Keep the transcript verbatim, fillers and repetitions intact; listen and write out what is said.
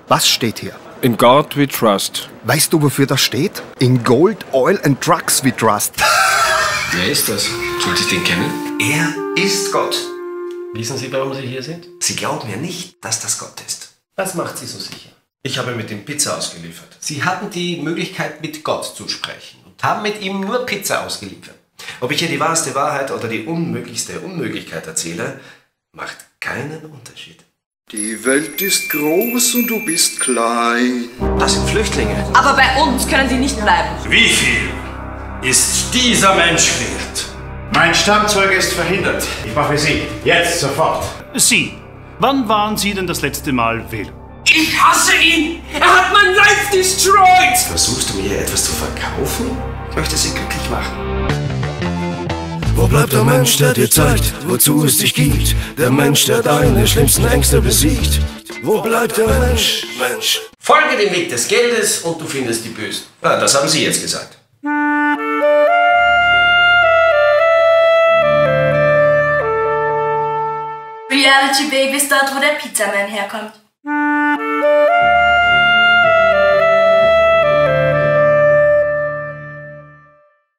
Was steht hier? In God we trust. Weißt du, wofür das steht? In Gold, Oil and Drugs we trust. Wer ist das? Sollte ich den kennen? Er ist Gott. Wissen Sie, warum Sie hier sind? Sie glauben ja nicht, dass das Gott ist. Was macht Sie so sicher? Ich habe mit ihm Pizza ausgeliefert. Sie hatten die Möglichkeit, mit Gott zu sprechen und haben mit ihm nur Pizza ausgeliefert. Ob ich hier die wahrste Wahrheit oder die unmöglichste Unmöglichkeit erzähle, macht keinen Unterschied. Die Welt ist groß und du bist klein. Das sind Flüchtlinge. Aber bei uns können sie nicht bleiben. Wie viel ist dieser Mensch wert? Mein Stammzeuge ist verhindert. Ich mache Sie. Jetzt, sofort. Sie. Wann waren Sie denn das letzte Mal wählen? Ich hasse ihn! Er hat mein Life destroyed! Versuchst du mir hier etwas zu verkaufen? Ich möchte sie glücklich machen. Wo bleibt der Mensch, der dir zeigt, wozu es dich gibt? Der Mensch, der deine schlimmsten Ängste besiegt. Wo bleibt der Mensch, Mensch? Folge dem Weg des Geldes und du findest die Bösen. Ah, das haben Sie jetzt gesagt. Reality Baby ist dort, wo der Pizzaman herkommt.